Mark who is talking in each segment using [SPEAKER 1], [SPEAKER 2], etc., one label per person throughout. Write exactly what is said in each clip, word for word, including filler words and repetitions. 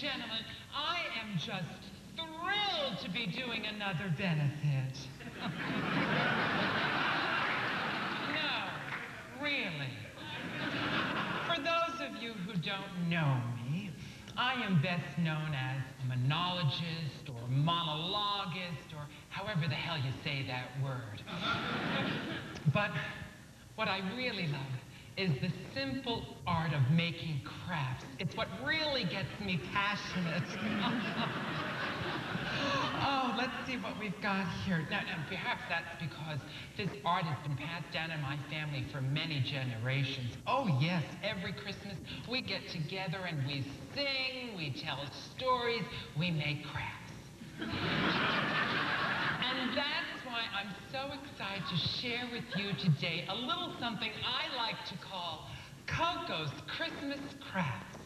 [SPEAKER 1] gentlemen, I am just thrilled to be doing another benefit. No, really. For those of you who don't know me, I am best known as a monologist or monologuist or however the hell you say that word. But what I really love is the simple art of making crafts. It's what really gets me passionate. Oh, let's see what we've got here. Now, now, perhaps that's because this art has been passed down in my family for many generations. Oh, yes, every Christmas we get together and we sing, we tell stories, we make crafts. And that's why I'm so excited to share with you today a little something I like to call Coco's Christmas Crafts.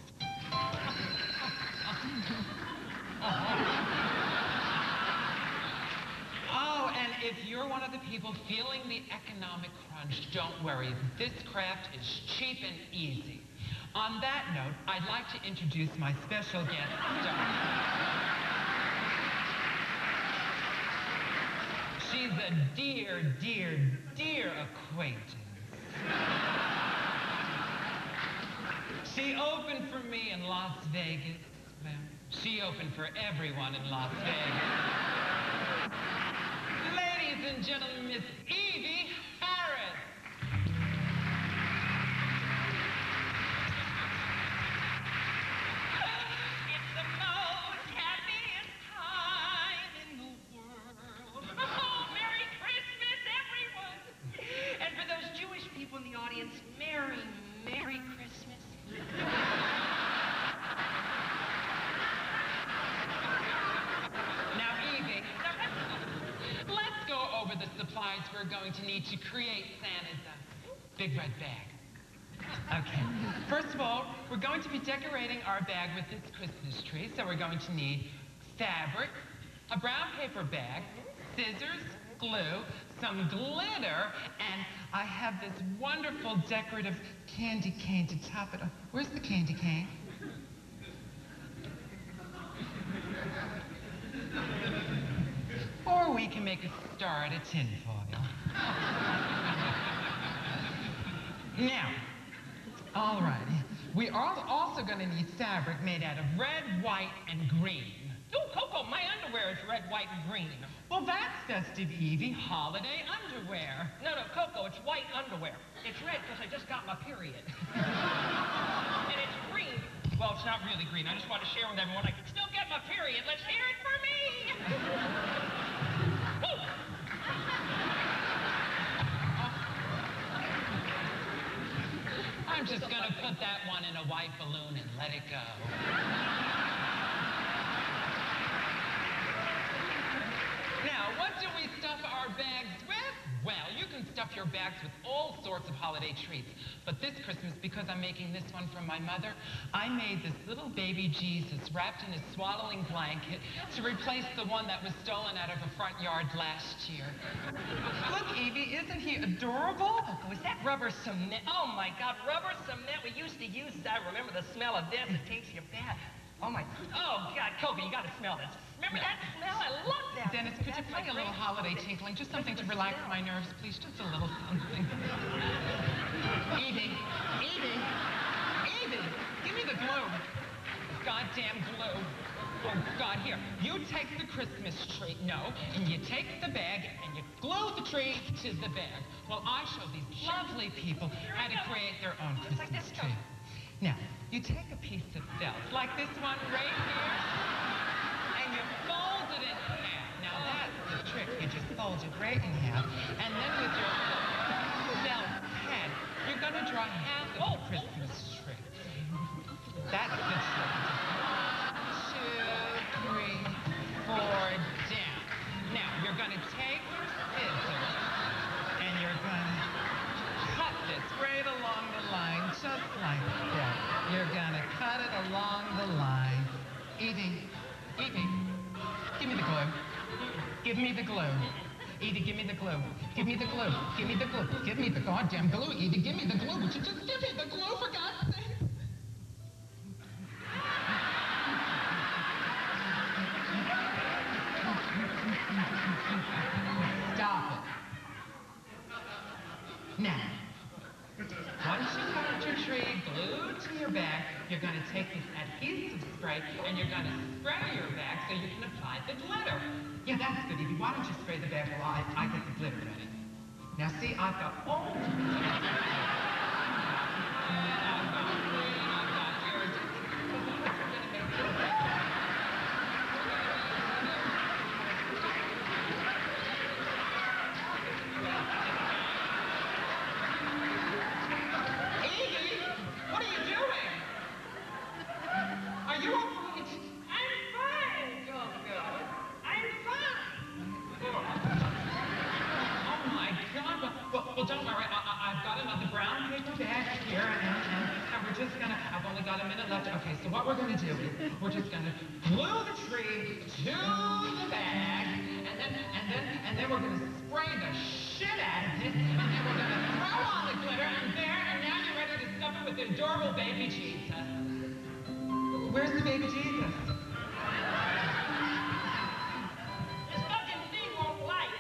[SPEAKER 1] Oh, and if you're one of the people feeling the economic crunch, don't worry. This craft is cheap and easy. On that note, I'd like to introduce my special guest star. She's a dear, dear, dear acquaintance. She opened for me in Las Vegas. Well, she opened for everyone in Las Vegas. Ladies and gentlemen, Miss Evie Harris.
[SPEAKER 2] It's the most happiest time in the world. Oh, Merry Christmas, everyone. And for those Jewish people in the audience, Merry, Merry Christmas.
[SPEAKER 1] Now, Evie, let's go over the supplies we're going to need to create Santa's uh, big red bag. Okay, first of all, we're going to be decorating our bag with this Christmas tree, so we're going to need fabric, a brown paper bag, scissors, glue, some glitter, and I have this wonderful decorative candy cane to top it off. Where's the candy cane? Or we can make a star out of tinfoil. Now, all right, we are also going to need fabric made out of red, white, and green.
[SPEAKER 2] Oh, Coco, my underwear is red, white, and green.
[SPEAKER 1] Well, that's festive, Evie. Holiday underwear.
[SPEAKER 2] No, no, Coco, it's white underwear. It's red because I just got my period. And it's green. Well, it's not really green. I just want to share with everyone I can still get my period. Let's hear it for me. Woo!
[SPEAKER 1] I'm just going to put that one in a white balloon and let it go. Now, what do we stuff our bags with? Well, you can stuff your bags with all sorts of holiday treats. But this Christmas, because I'm making this one for my mother, I made this little baby Jesus wrapped in a swaddling blanket to replace the one that was stolen out of a front yard last year. Look, Evie, isn't he adorable?
[SPEAKER 2] Oh, was that rubber cement? Oh, my God, rubber cement. We used to use that. I remember the smell of this. It takes you back. Oh, my. Oh, God, Coco, you got to smell this. Remember
[SPEAKER 1] No.
[SPEAKER 2] that smell? I love that.
[SPEAKER 1] Dennis, could you play a little holiday tinkling? Just something to relax my nerves, please. Just a little something. Evie, Evie, Evie, give me the glue. Goddamn glue. Oh, God, here. You take the Christmas tree. No, and you take the bag and you glue the tree to the bag. Well, I show these lovely people how to create their own Christmas tree. Now, you take a piece of felt, like this one right here, and you fold it in half. Now, that's the trick. You just fold it right in half, and then with your felt pen, you're going to draw half of the Christmas tree. That's the trick. Two, three, four, down. Now, you're going to take your scissors, and you're going to cut this right along the line, just like that. You're going to cut it along the line. Evie, Evie, give me the glue. Give me the glue. Evie, give me the glue. Give me the glue. Give me the glue. Give me the goddamn glue, Evie. Give me the glue. Would you just give me the glue, for God's sake? Now, once you've got your tree glued to your bag, you're going to take this adhesive spray and you're going to spray your bag so you can apply the glitter. Yeah, that's good, Evie. Why don't you spray the bag while I, I get the glitter ready? Now, see, I've got all the I've got green, I've got iridescent. Well, don't worry, I, I, I've got another brown paper bag here, and, and, and we're just gonna, I've only got a minute left. Okay, so what we're gonna do is, we're just gonna glue the tree to the bag, and then, and then, and then we're gonna spray the shit out of it, and then we're gonna throw on the glitter, and there, and now you're ready to stuff it with the adorable baby Jesus. Where's the baby Jesus?
[SPEAKER 2] This fucking thing won't light.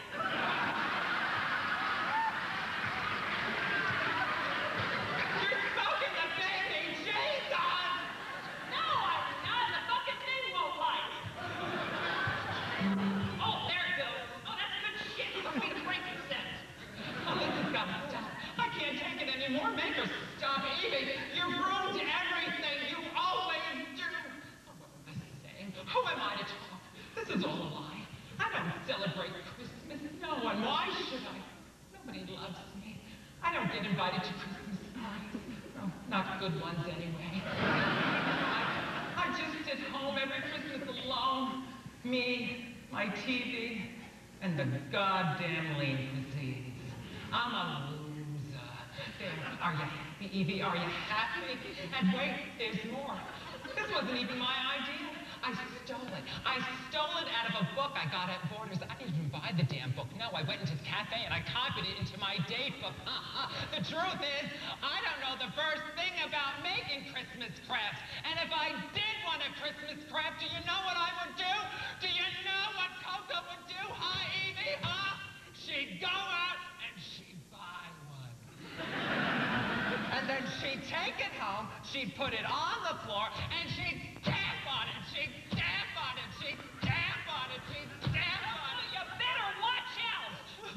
[SPEAKER 1] More make her stop, Evie. You ruined everything. You always do. Oh, what was I saying? Who am I to talk? This is all a lie. I don't celebrate Christmas. No one. Why should I? Nobody loves me. I don't get invited to Christmas parties. No, not good ones anyway. I, I just sit home every Christmas alone. Me, my T V, and the goddamn lean disease. I'm a loser. There. Are you happy, Evie? Are you happy? And wait, there's more. This wasn't even my idea. I stole it. I stole it out of a book I got at Borders. I didn't even buy the damn book. No, I went into the cafe and I copied it into my date book. Uh-uh. The truth is, I don't know the first thing about making Christmas crafts. And if I did want a Christmas craft, do you know what I would do? Do you know what Coco would do, huh, Evie, huh? She'd go out and she'd buy one. And then she'd take it home, she'd put it on the floor, and she'd stamp on it, she'd stamp on it, she'd stamp on it, she'd stamp on it.
[SPEAKER 2] You better watch out!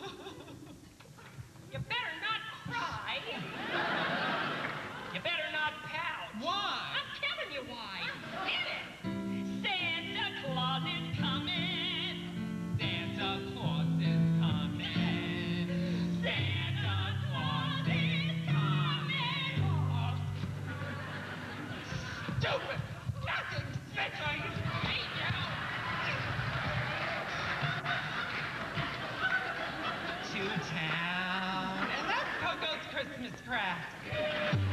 [SPEAKER 2] You better not cry. You better not pout.
[SPEAKER 1] Why?
[SPEAKER 2] I'm telling you why. Get it? Santa Claus is coming. Santa Claus is coming. Santa Claus is coming. Oh.
[SPEAKER 1] Stupid fucking bitch! I hate you! To town. And that's Coco's Christmas craft.